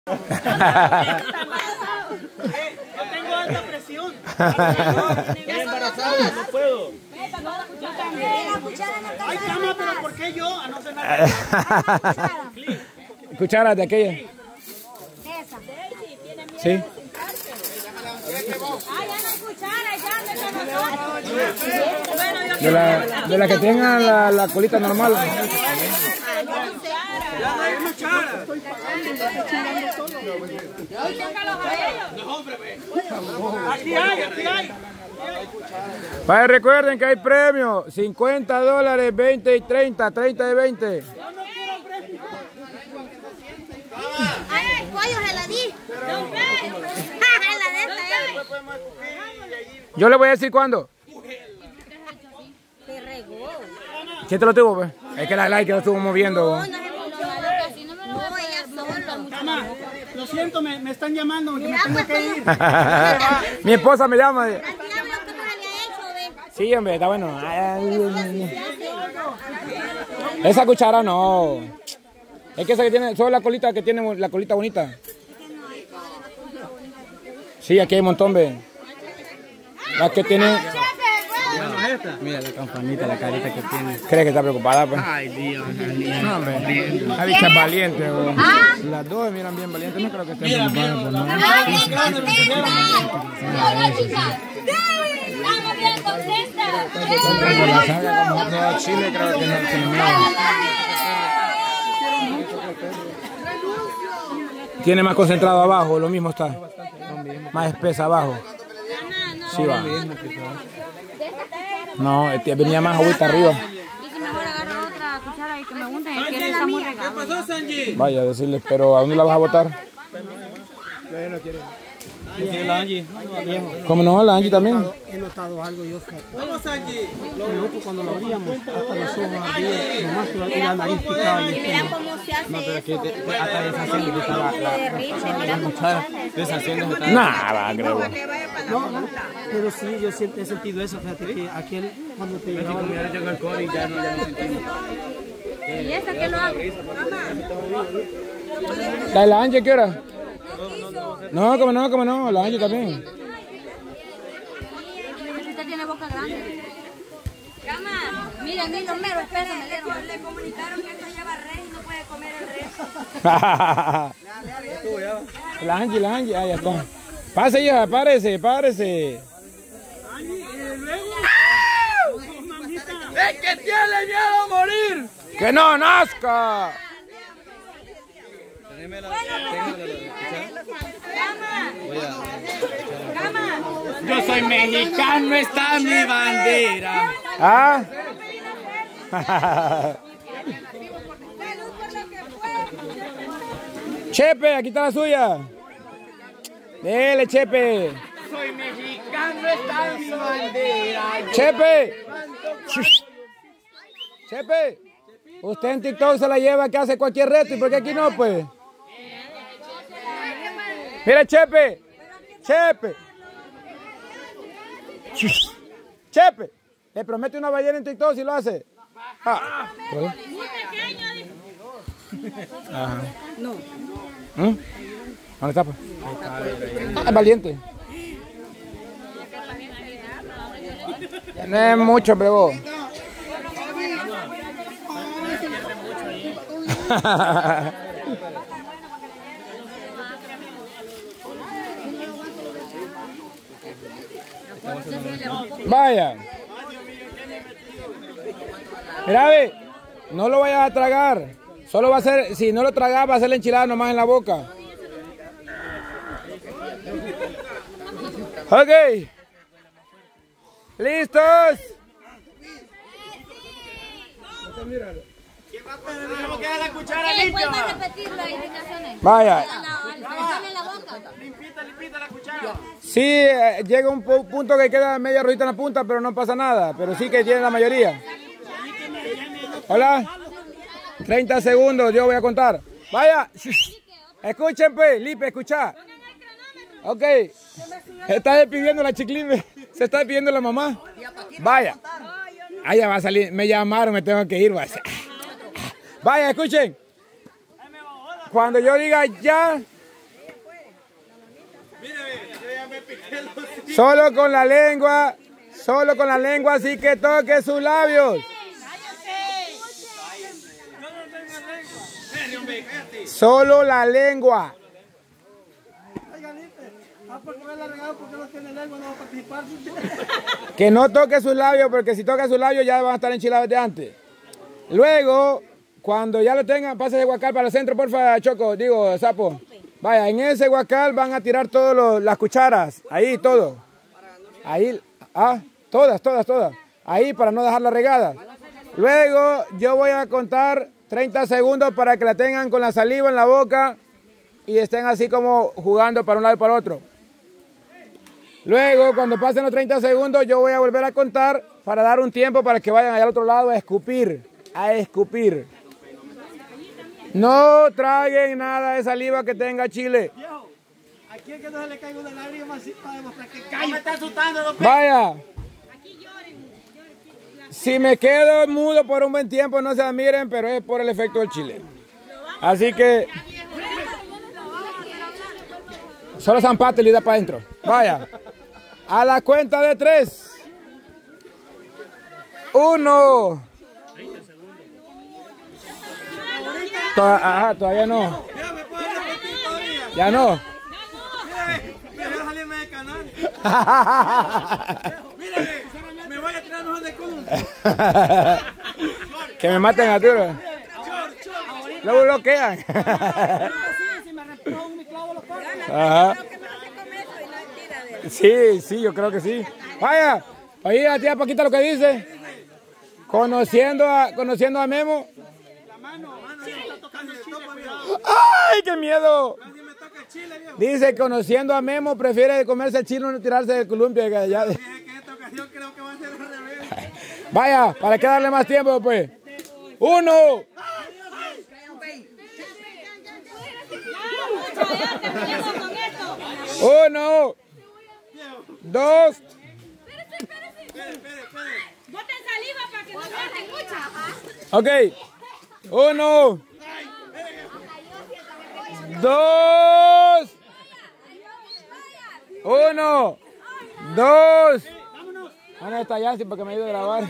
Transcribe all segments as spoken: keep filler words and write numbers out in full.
Yo tengo alta presión. Estoy embarazado, no puedo. Ay, cama, pero ¿por qué yo? A no ser nada. ¿Cuchara de aquella? Esa. Sí. Ah, ya no hay cuchara, ya no De la, de la que tengan la, la colita normal. Ya no hay cuchara. Aquí hay, aquí hay. Vaya, recuerden que hay premios. cincuenta dólares, veinte y treinta, treinta y veinte. Ay, el pollo se la di. Yo le voy a decir cuándo. Se regó. ¿Quién te lo tuvo, pues? Es que la like lo estuvo moviendo. No, no se movió, casi no me lo voy a solo. Cama, lo siento, me, me están llamando, me tengo que ir. Mi esposa me llama. Dígame lo que no se le ha hecho, ve. Sí, hombre, está bueno. Esa cuchara no. Es que esa que tiene, solo la colita que tiene la colita bonita. Sí, aquí hay un montón, ve. La que tiene. Mira la campanita, la carita que tiene. ¿Crees que está preocupada, pues? Ay, Dios. No, hombre. La bicha es valiente, bro. Las dos miran bien valientes. No creo que estén preocupadas por nada. Hola, chica. Estamos bien contentas. Cuando la salga como toda Chile, creo que no se le mira. Tiene más concentrado abajo, lo mismo está. Más espesa abajo. Sí va. No, venía más agüita arriba. Y si mejor agarro otra cuchara y que me unten, es que él está muy regado. Vaya, decirles, pero ¿a dónde la vas a botar? La Angie. ¿Cómo no? La Angie también. He notado algo yo. Vamos, Angie. Lo loco cuando lo abríamos, hasta los ojos ardían, nomás y la nariz picaba. Mira cómo se hace. No, pero es que hasta deshaciendo está la cuchara. Deshaciendo está. Nada, creo. No, no, pero sí, yo siempre he sentido eso, fíjate que aquel cuando te llegaba el alcohol y ya no ya no sentimos. ¿Y esta qué lo hago? ¿La de la Angie qué hora? No, como no, como no, la Angie también. Usted tiene boca grande. Cama, miren, miren los meros pesos me dieron. Le comunicaron que esto lleva res y no puede comer el res. La Angie, la Angie, ahí está. Pase, hija, párese, párese. ¡Es que tiene miedo a morir! ¡Que no nazca! Yo soy mexicano, está mi bandera. ¿Ah? Chepe, aquí está la suya. Dele, Chepe. Soy mexicano, está mi bandera. Chepe. Chepe. Usted en TikTok se la lleva que hace cualquier reto y por qué aquí no, pues. Mira, Chepe. Chepe. Chepe. Le promete una ballena en TikTok si lo hace. Ah. Ajá. No. ¿Mm? ¿Dónde está, pues? Ah, es valiente. No es mucho, pero vos. Vaya. Mira, ve, no lo vayas a tragar. Solo va a ser, si no lo tragas, va a ser la enchilada nomás en la boca. Ok. ¿Listos? ¿Cómo queda la cuchara ¿Puedes limpia? repetir las indicaciones? Vaya. En la boca. Limpita, limpita la cuchara. Sí, eh, llega un pu- punto que queda media rojita en la punta, pero no pasa nada. Pero sí que tiene la mayoría. Hola. treinta segundos, yo voy a contar. Vaya. Escuchen, pues, Lipe, escucha. Ok. Se está despidiendo la chiclín. Se está despidiendo la mamá. Vaya. Allá va a salir. Me llamaron, me tengo que ir. Va. Vaya, escuchen. Cuando yo diga ya, Solo con la lengua, solo con la lengua, así que toque sus labios. Solo la lengua. Que no toque sus labios, porque si toca sus labios ya van a estar enchilados de antes. Luego, cuando ya lo tengan, pase ese guacal para el centro, porfa, Choco, digo, Sapo. Vaya, en ese guacal van a tirar todas las cucharas, ahí todo. Ahí, ah, todas, todas, todas. Ahí para no dejarla regada. Luego yo voy a contar treinta segundos para que la tengan con la saliva en la boca y estén así como jugando para un lado y para el otro. Luego, cuando pasen los treinta segundos, yo voy a volver a contar para dar un tiempo para que vayan allá al otro lado a escupir, a escupir. No traguen nada de saliva que tenga chile. Viejo, aquí es que no se le caiga una lágrima así para demostrar que cae. Me está asustando, don Vaya. Si me quedo mudo por un buen tiempo, no se admiren, pero es por el efecto del chile. Así que... Solo zampate y le da para adentro. Vaya. A la cuenta de tres. Uno. Toda, ajá, todavía no. Ya no. salirme del canal. Mire, me voy a tirar mejor de culo. Que me maten a Arturo. Luego bloquean. Ajá. Sí, sí, yo creo que sí. Vaya, oye, la tía Paquita lo que dice. Conociendo a, conociendo a Memo. ¡Ay, qué miedo! Dice, conociendo a Memo, prefiere comerse el chino y no tirarse del columpio. Que allá. Vaya, ¿para qué darle más tiempo, pues? Uno. Uno. Dos. Boten saliva para que no se escucha. Ok. Uno. Dos. Uno. Dos. ¿Dónde está Yancy para que me ayude a grabar?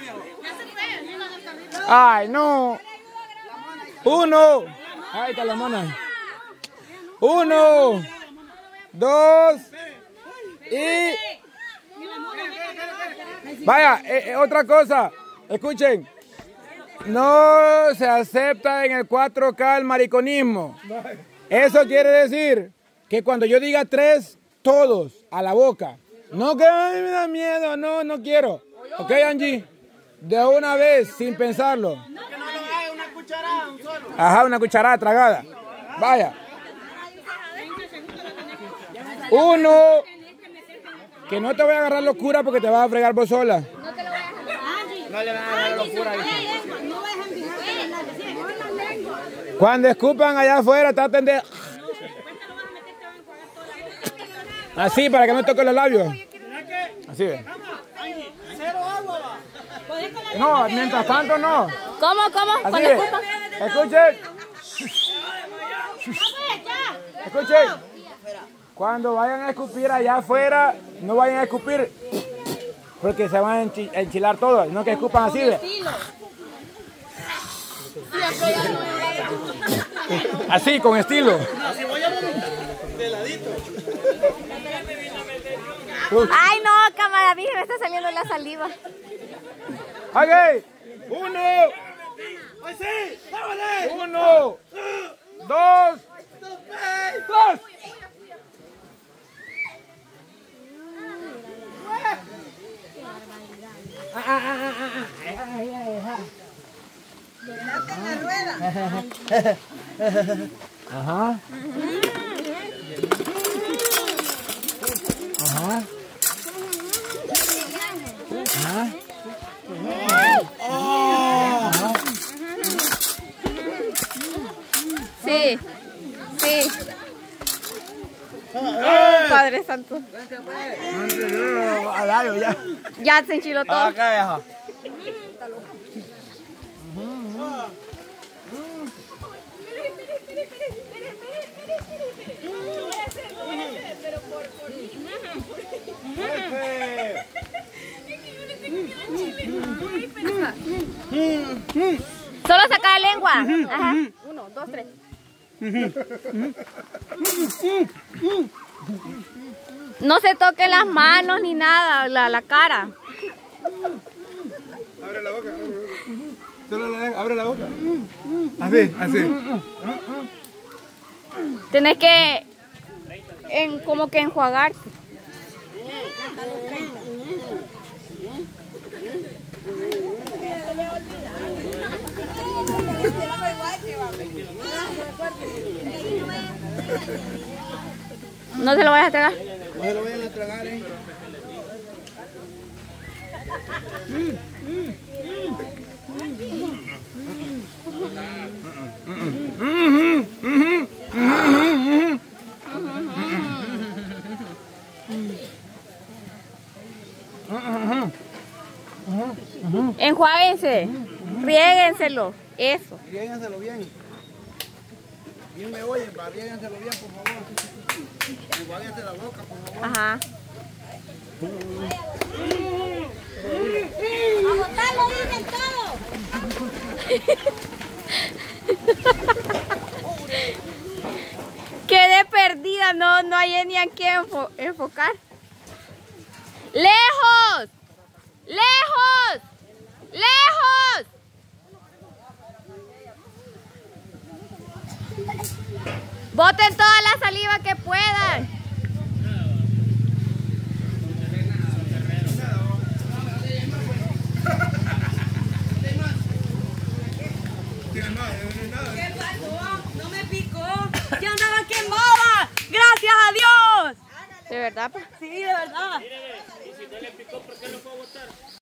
Ay, no. Uno. Ahí está la mona. Uno. Dos. Y... Vaya, eh, eh, otra cosa. Escuchen. No se acepta en el cuatro K el mariconismo. Eso quiere decir que cuando yo diga tres, todos a la boca. No, que ay, me da miedo, no, no quiero. Ok, Angie, de una vez, sin pensarlo. Ajá, una cucharada tragada. Vaya. Uno. Que no te voy a agarrar locura porque te vas a fregar vos sola. No te lo voy a dejar. No le van a agarrar locura. Cuando escupan allá afuera, traten de... Así, para que no toquen los labios. Así ve. No, mientras tanto no. ¿Cómo, cómo? Así Cuando ve. escupan. Escuchen. Escuchen. Cuando vayan a escupir allá afuera, no vayan a escupir porque se van a enchi- a enchilar todos, no que escupan así de... Así, con estilo. Ay, no, cámara, a mí me está saliendo la saliva. Ok. Uno. Uno. Dos. Dos. Ajá. Ajá. Ajá. Sí, sí. Padre Santo. Ya. Ya se enchiló todo. Ajá. Uno, dos, tres. No se toquen las manos ni nada, la, la cara. Abre la boca. Solo la, abre la boca. Así, así. Tienes que en, como que enjuagarte. No se lo vayas a tragar. No se lo vayan a tragar, eh. Enjuáguense, riéguenselo, eso. Riéganselo bien. Bien me oyen, para riéganselo bien, por favor. Enjuáguense la boca, por favor. Ajá. ¡A botarlo, dicen todo! Quedé perdida, no, no hay ni a quién enfo enfocar. ¡Lejos! ¡Lejos! ¡Lejos! Boten toda la saliva que puedan. ¿Qué pasó? No me picó. Ya andaba quemada. Gracias a Dios. ¿De verdad? Pa? Sí, de verdad. Y si no le picó, ¿por qué lo